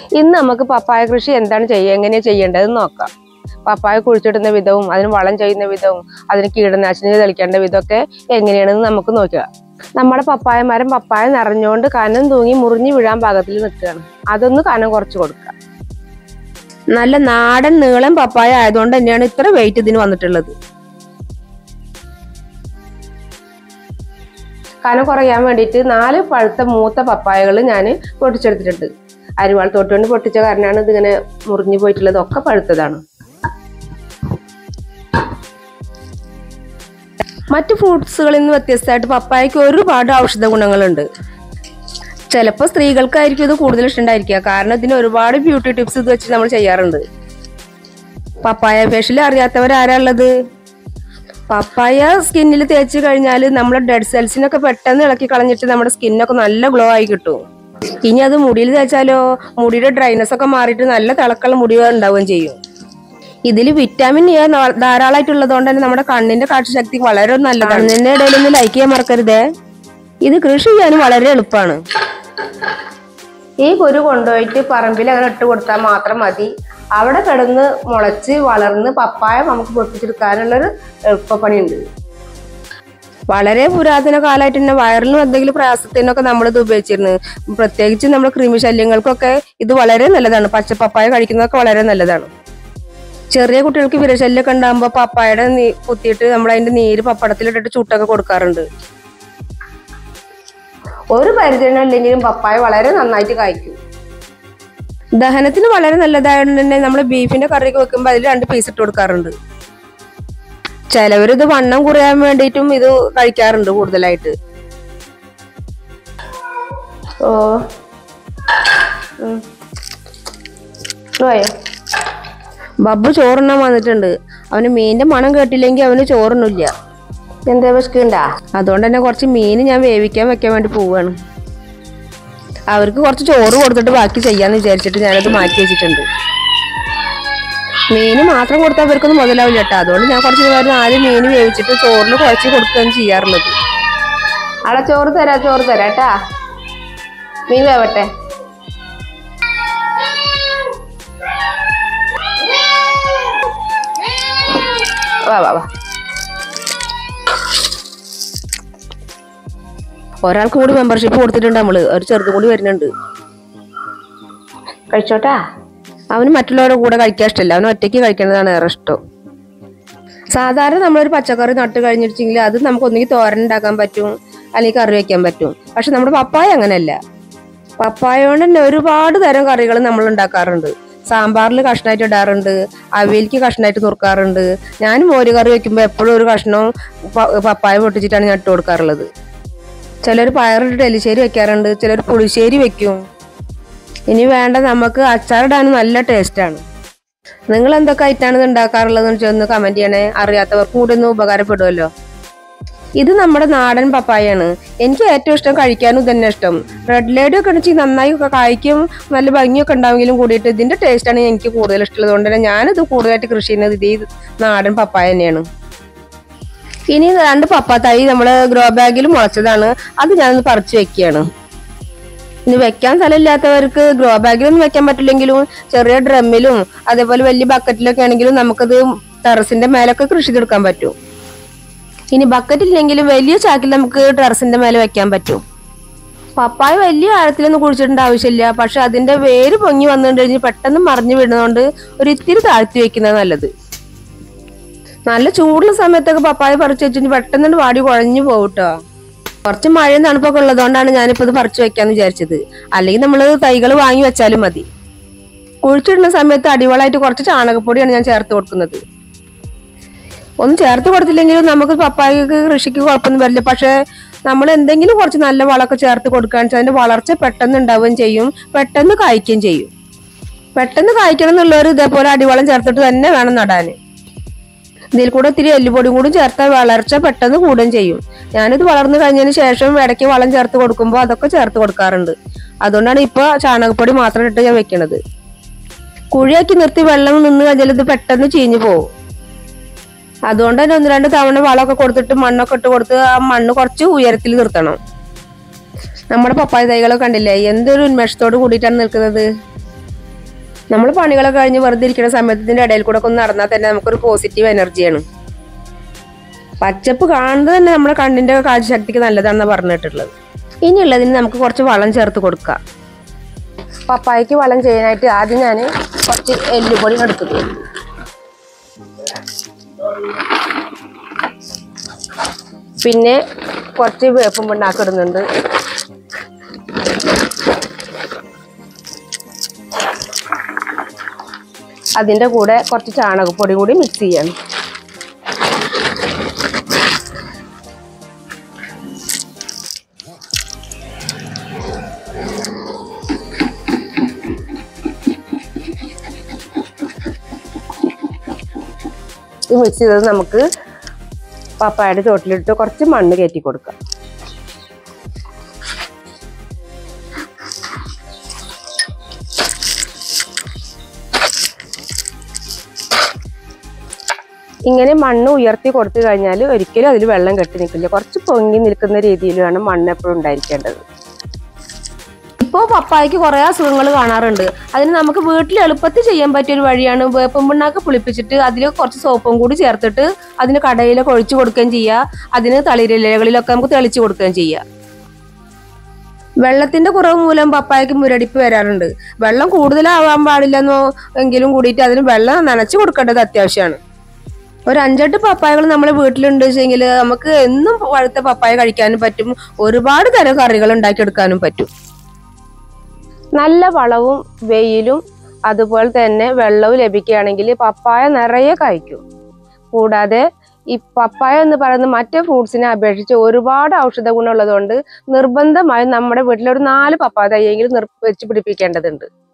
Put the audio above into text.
ഇന്ന് നമുക്ക് പപ്പായ കൃഷി എന്താണ് എങ്ങനെയാണ് ചെയ്യേണ്ടതെന്ന് നോക്കാം. പപ്പായ കുഴിച്ചിടുന്ന വിധവും അതിന് വളം ചെയ്യുന്ന വിധവും അതിന് കീടനാശിനി തെളിക്കേണ്ട വിധമൊക്കെ എങ്ങനെയാണെന്ന് നമുക്ക് നോക്കുക. നമ്മുടെ പപ്പായ മരം പപ്പായ നിറഞ്ഞുകൊണ്ട് കനം തൂങ്ങി മുറിഞ്ഞു വീഴാൻ പാകത്തിൽ നിൽക്കുകയാണ്. അതൊന്ന് കനം കുറച്ച് കൊടുക്കുക. നല്ല നാടൻ നീളം പപ്പായ ആയതുകൊണ്ട് തന്നെയാണ് ഇത്ര വെയിറ്റ് ഇതിന് വന്നിട്ടുള്ളത്. കനം കുറയാൻ വേണ്ടിയിട്ട് 4 പഴുത്ത മൂത്ത പപ്പായകൾ ഞാൻ പൊട്ടിച്ചെടുത്തിട്ടുണ്ട്. അരിവാൾ തോട്ടുകൊണ്ട് പൊട്ടിച്ച കാരണമാണ് ഇതിങ്ങനെ മുറിഞ്ഞു പോയിട്ടുള്ളത്. ഒക്കെ പഴുത്തതാണ്. മറ്റു ഫ്രൂട്ട്സുകളിൽ നിന്ന് വ്യത്യസ്തമായിട്ട് പപ്പായക്ക് ഒരുപാട് ഔഷധ ഗുണങ്ങളുണ്ട്. ചിലപ്പോൾ സ്ത്രീകൾക്കായിരിക്കും ഇത് കൂടുതൽ ഇഷ്ടമുണ്ടായിരിക്കുക. കാരണം ഇതിന് ഒരുപാട് ബ്യൂട്ടി ടിപ്സ് ഇത് വെച്ച് നമ്മൾ ചെയ്യാറുണ്ട്. പപ്പായ ഫേഷ്യൽ അറിയാത്തവരാരാ ഉള്ളത്? പപ്പായ സ്കിന്നിൽ തേച്ച് കഴിഞ്ഞാൽ നമ്മുടെ ഡെഡ് സെൽസിനൊക്കെ പെട്ടെന്ന് ഇളക്കി കളഞ്ഞിട്ട് നമ്മുടെ സ്കിന്നൊക്കെ നല്ല ഗ്ലോ ആയി കിട്ടും. ഇനി അത് മുടിയിൽ തേച്ചാലോ മുടിയുടെ ഡ്രൈനെസ് ഒക്കെ മാറിയിട്ട് നല്ല തിളക്കുള്ള മുടി ഉണ്ടാവുകയും ചെയ്യും. ഇതിൽ വിറ്റാമിൻ എ ധാരാളമായിട്ടുള്ളത് കൊണ്ട് തന്നെ നമ്മുടെ കണ്ണിന്റെ കാഴ്ചശക്തി വളരെ നല്ലതാണ്. ഇതിന്റെ ഇടയിൽ ഒന്ന് ലൈക്ക് ചെയ്യാൻ മറക്കരുതേ. ഇത് കൃഷി ചെയ്യാനും വളരെ എളുപ്പമാണ്. ഈ കുരു കൊണ്ടുപോയിട്ട് പറമ്പിൽ അങ്ങനെ ഇട്ട് കൊടുത്താൽ മാത്രം മതി. അവിടെ കിടന്ന് മുളച്ച് വളർന്ന് പപ്പായ നമുക്ക് പൊട്ടിച്ചെടുക്കാനുള്ളൊരു എളുപ്പപ്പണിയുണ്ട്. വളരെ പുരാതന കാലമായിട്ട് തന്നെ വയറിനും എന്തെങ്കിലും പ്രയാസത്തിനൊക്കെ നമ്മളിത് ഉപയോഗിച്ചിരുന്നു. പ്രത്യേകിച്ച് നമ്മുടെ കൃമിശല്യങ്ങൾക്കൊക്കെ ഇത് വളരെ നല്ലതാണ്. പച്ച പപ്പായ കഴിക്കുന്നതൊക്കെ വളരെ നല്ലതാണ്. ചെറിയ കുട്ടികൾക്ക് വിരശല്യമൊക്കെ ഉണ്ടാകുമ്പോൾ പപ്പായയുടെ കുത്തിയിട്ട് നമ്മൾ അതിന്റെ നീര് പപ്പടത്തിലിട്ടിട്ട് ചുട്ടൊക്കെ കൊടുക്കാറുണ്ട്. ഒരു പരിചരണം ഇല്ലെങ്കിലും പപ്പായ വളരെ നന്നായിട്ട് കഴിക്കും. ദഹനത്തിന് വളരെ നല്ലതായതുകൊണ്ട് തന്നെ നമ്മൾ ബീഫിന്റെ കറിയൊക്കെ വെക്കുമ്പോൾ അതിൽ 2 പീസ് ഇട്ട് കൊടുക്കാറുണ്ട്. ചിലവരിത് വണ്ണം കുറയാൻ വേണ്ടിയിട്ടും ഇത് കഴിക്കാറുണ്ട് കൂടുതലായിട്ട്. ബബ്ബു ചോറുണ്ണാൻ വന്നിട്ടുണ്ട്. അവന് മീനിന്റെ മണം കേട്ടില്ലെങ്കിൽ അവന് ചോറുണ്ണില്ല. എന്താ വിശക്കുണ്ടാ? അതുകൊണ്ട് തന്നെ കുറച്ച് മീൻ ഞാൻ വേവിക്കാൻ വെക്കാൻ വേണ്ടി പോവുകയാണ്. അവർക്ക് കുറച്ച് ചോറ് കൊടുത്തിട്ട് ബാക്കി ചെയ്യാന്ന് വിചാരിച്ചിട്ട് ഞാനത് മാറ്റി വെച്ചിട്ടുണ്ട്. മീന് മാത്രം കൊടുത്താൽ അവർക്കൊന്നും മുതലാവില്ല കേട്ടോ. അതുകൊണ്ട് ഞാൻ കുറച്ച് നേരം ആദ്യം മീൻ വേവിച്ചിട്ട് ചോറിന് കുഴച്ച് കൊടുക്കുകയാണ് ചെയ്യാറുള്ളത്. അവിടെ ചോറ് തരാട്ടാ. മീൻ വേവട്ടെ. വാ. ഒരാൾക്ക് കൂടി മെമ്പർഷിപ്പ് കൊടുത്തിട്ടുണ്ട് നമ്മള്. ഒരു ചെറുതും കൂടി വരുന്നുണ്ട്. കഴിച്ചോട്ടാ. അവന് മറ്റുള്ളവരുടെ കൂടെ കഴിക്കാൻ ഇഷ്ടമല്ല. അവന് ഒറ്റയ്ക്ക് കഴിക്കുന്നതാണ് ഏറെ ഇഷ്ടം. സാധാരണ നമ്മളൊരു പച്ചക്കറി നട്ട് കഴിഞ്ഞിട്ടുണ്ടെങ്കിൽ അത് നമുക്ക് ഒന്നുകിൽ തോരൻ ഉണ്ടാക്കാൻ പറ്റും, അല്ലെങ്കിൽ കറി വെക്കാൻ പറ്റും. പക്ഷെ നമ്മുടെ പപ്പായ അങ്ങനെയല്ല. പപ്പായ കൊണ്ട് തന്നെ ഒരുപാട് തരം കറികൾ നമ്മൾ ഉണ്ടാക്കാറുണ്ട്. സാമ്പാറിൽ കഷ്ണമായിട്ട് ഇടാറുണ്ട്, അവിയലിക്ക് കഷ്ണമായിട്ട് നുറുക്കാറുണ്ട്. ഞാൻ മോര് കറി വെക്കുമ്പോൾ എപ്പോഴും ഒരു കഷ്ണം പപ്പായ പൊട്ടിച്ചിട്ടാണ് ഞാൻ ഇട്ട് കൊടുക്കാറുള്ളത്. ചിലർ പയറിട്ട് എലിശ്ശേരി വെക്കാറുണ്ട്, ചിലർ പുളിശ്ശേരി വെക്കും. ഇനി വേണ്ട നമുക്ക് അച്ചാറിടാനും നല്ല ടേസ്റ്റാണ്. നിങ്ങൾ എന്തൊക്കെ ആയിട്ടാണ് ഇത് ഉണ്ടാക്കാറുള്ളതെന്ന് ഒന്ന് കമന്റ് ചെയ്യണേ. അറിയാത്തവർക്ക് കൂടെ ഒന്ന് ഉപകാരപ്പെടുമല്ലോ. ഇത് നമ്മുടെ നാടൻ പപ്പായാണ്. എനിക്ക് ഏറ്റവും ഇഷ്ടം, കഴിക്കാനും തന്നെ ഇഷ്ടം. റെഡ് ലേഡി ഒക്കെ ഉണ്ടെങ്കിൽ നന്നായി കായ്ക്കും, നല്ല ഭംഗിയൊക്കെ ഉണ്ടാവുമെങ്കിലും കൂടിയിട്ട് ഇതിന്റെ ടേസ്റ്റാണ് എനിക്ക് കൂടുതൽ ഇഷ്ടമുള്ളത്. കൊണ്ട് തന്നെ ഞാനിത് കൂടുതലായിട്ട് കൃഷി ചെയ്യുന്നത് ഈ നാടൻ പപ്പായ തന്നെയാണ്. ഇനി 2 പപ്പായ നമ്മള് ഗ്രോ ബാഗിൽ മുളച്ചതാണ്. അത് ഞാനൊന്ന് പറിച്ചു വെക്കുകയാണ്. ഇനി വെക്കാൻ സ്ഥലമില്ലാത്തവർക്ക് ഗ്രോ ബാഗിലൊന്നും വെക്കാൻ പറ്റില്ലെങ്കിലും ചെറിയ ഡ്രമ്മിലും അതേപോലെ വലിയ ബക്കറ്റിലൊക്കെ ആണെങ്കിലും നമുക്കത് ടെറസിന്റെ മേലൊക്കെ കൃഷി ചെയ്തെടുക്കാൻ പറ്റും. ഇനി ബക്കറ്റ് ഇല്ലെങ്കിലും വലിയ ചാക്കിൽ നമുക്ക് ടെറസിന്റെ മേലെ വെക്കാൻ പറ്റും. പപ്പായ വലിയ ആഴത്തിലൊന്നും കുഴിച്ചിടേണ്ട ആവശ്യമില്ല. പക്ഷെ അതിന്റെ വേര് പൊങ്ങി വന്നിട്ടുണ്ടെങ്കിൽ പെട്ടെന്ന് മറിഞ്ഞു വീഴുന്നതുകൊണ്ട് ഒരു ഇത്തിരി താഴ്ത്തി വെക്കുന്നത് നല്ലത്. നല്ല ചൂടുള്ള സമയത്തൊക്കെ പപ്പായ പറിച്ചു വെച്ചിട്ട് പെട്ടെന്ന് വാടി കുഴഞ്ഞു പോകട്ടോ. കുറച്ച് മഴയും തണുപ്പൊക്കെ ഉള്ളതുകൊണ്ടാണ് ഞാനിപ്പോൾ ഇത് പറിച്ചു വെക്കാന്ന് വിചാരിച്ചത്. അല്ലെങ്കിൽ നമ്മൾ തൈകൾ വാങ്ങി വെച്ചാലും മതി. കുഴിച്ചിടുന്ന സമയത്ത് അടിവളമായിട്ട് കുറച്ച് ചാണകപ്പൊടിയാണ് ഞാൻ ചേർത്ത് കൊടുക്കുന്നത്. ഒന്നും ചേർത്ത് കൊടുത്തില്ലെങ്കിലും നമുക്ക് പപ്പായക്ക് കൃഷിക്ക് കുഴപ്പമൊന്നും വരില്ല. പക്ഷെ നമ്മൾ എന്തെങ്കിലും കുറച്ച് നല്ല വളമൊക്കെ ചേർത്ത് കൊടുക്കുകയാണെന്ന് വെച്ചാൽ അതിന്റെ വളർച്ച പെട്ടെന്ന് ഉണ്ടാവുകയും ചെയ്യും, പെട്ടെന്ന് കായ്ക്കുകയും ചെയ്യും. പെട്ടെന്ന് കായ്ക്കണം എന്നുള്ളവർ ഇതേപോലെ അടിവളം ചേർത്തിട്ട് തന്നെ വേണം നടാൻ. ഇതിൽ കൂടെ ഇത്തിരി എല്ലുപൊടിയും കൂടി ചേർത്താൽ വളർച്ച പെട്ടെന്ന് കൂടുകയും ചെയ്യും. ഞാനിത് വളർന്നു കഴിഞ്ഞതിന് ശേഷം ഇടയ്ക്ക് വളം ചേർത്ത് കൊടുക്കുമ്പോൾ അതൊക്കെ ചേർത്ത് കൊടുക്കാറുണ്ട്. അതുകൊണ്ടാണ് ഇപ്പോൾ ചാണകപ്പൊടി മാത്രം ഇട്ട് ഞാൻ വെക്കണത്. കുഴിയാക്കി നിർത്തി വെള്ളം നിന്ന് കഴിഞ്ഞാൽ ഇത് പെട്ടെന്ന് ചീഞ്ഞു പോകും. അതുകൊണ്ട് തന്നെ 1-2 തവണ വളമൊക്കെ കൊടുത്തിട്ട് മണ്ണൊക്കെ ഇട്ട് കൊടുത്ത് ആ മണ്ണ് കുറച്ച് ഉയരത്തിൽ നിർത്തണം. നമ്മുടെ പപ്പായ തൈകളൊക്കെ കണ്ടില്ലേ, എന്തൊരു ഉന്മേഷത്തോട് കൂടിയിട്ടാണ് നിൽക്കുന്നത്. നമ്മൾ പണികളൊക്കെ കഴിഞ്ഞ് വെറുതെ ഇരിക്കുന്ന സമയത്തിന്റെ ഇടയിൽ കൂടെ ഒന്ന് നടന്നാൽ തന്നെ നമുക്കൊരു പോസിറ്റീവ് എനർജിയാണ്. പച്ചപ്പ് കാണുന്നത് തന്നെ നമ്മുടെ കണ്ണിന്റെ കാഴ്ചശക്തിക്ക് നല്ലതാണെന്ന് പറഞ്ഞിട്ടുള്ളത്. ഇനിയുള്ളതിന് നമുക്ക് കുറച്ച് വളം ചേർത്ത് കൊടുക്കാം. പപ്പായക്ക് വളം ചെയ്യാനായിട്ട് ആദ്യം ഞാൻ കുറച്ച് എല്ലുപൊടി എടുക്കുന്നു. പിന്നെ കുറച്ച് വേപ്പും പിണ്ണാക്ക് ഇടുന്നുണ്ട്. അതിൻ്റെ കൂടെ കുറച്ച് ചാണകപ്പൊടി കൂടി മിക്സ് ചെയ്യണം. ഈ മിക്സ് ചെയ്തത് നമുക്ക് പപ്പായയുടെ ചോട്ടിലിട്ട് കുറച്ച് മണ്ണ് കയറ്റി കൊടുക്കാം. ഇങ്ങനെ മണ്ണ് ഉയർത്തി കൊടുത്തു കഴിഞ്ഞാൽ ഒരിക്കലും അതിൽ വെള്ളം കെട്ടി നിൽക്കില്ല. കുറച്ച് പൊങ്ങി നിൽക്കുന്ന രീതിയിൽ വേണം മണ്ണ് എപ്പോഴും ഉണ്ടായിരിക്കേണ്ടത്. ഇപ്പോൾ പപ്പായക്ക് കുറേ അസുഖങ്ങൾ കാണാറുണ്ട്. അതിന് നമുക്ക് വീട്ടിൽ എളുപ്പത്തിൽ ചെയ്യാൻ പറ്റിയൊരു വഴിയാണ് വേപ്പും പിണ്ണാക്ക് പുളിപ്പിച്ചിട്ട് അതിൽ കുറച്ച് സോപ്പും കൂടി ചേർത്തിട്ട് അതിന് കടയിലൊക്കെ ഒഴിച്ചു കൊടുക്കുകയും ചെയ്യുക. അതിന് തളിരിലകളിലൊക്കെ നമുക്ക് തെളിച്ചു കൊടുക്കുകയും ചെയ്യുക. വെള്ളത്തിന്റെ കുറവ് മൂലം പപ്പായക്ക് മുരടിപ്പ് വരാറുണ്ട്. വെള്ളം കൂടുതലാവാൻ പാടില്ലെന്നോ എങ്കിലും കൂടിയിട്ട് അതിന് വെള്ളം നനച്ചു കൊടുക്കേണ്ടത് അത്യാവശ്യമാണ്. ഒരു 5-8 പപ്പായകൾ നമ്മുടെ വീട്ടിലുണ്ട് വെച്ചെങ്കിൽ നമുക്ക് എന്നും പഴുത്ത പപ്പായ കഴിക്കാനും പറ്റും. ഒരുപാട് തരം കറികൾ ഉണ്ടാക്കിയെടുക്കാനും പറ്റും. നല്ല വളവും വെയിലും അതുപോലെ തന്നെ വെള്ളവും ലഭിക്കുകയാണെങ്കിൽ പപ്പായ നിറയെ കഴിക്കും. കൂടാതെ ഈ പപ്പായ എന്ന് പറയുന്ന മറ്റു ഫ്രൂട്ട്സിനെ അപേക്ഷിച്ച് ഒരുപാട് ഔഷധ ഗുണമുള്ളതുകൊണ്ട് നിർബന്ധമായും നമ്മുടെ വീട്ടിൽ ഒരു 4 പപ്പായ തൈയെങ്കിലും വെച്ച് പിടിപ്പിക്കേണ്ടതുണ്ട്.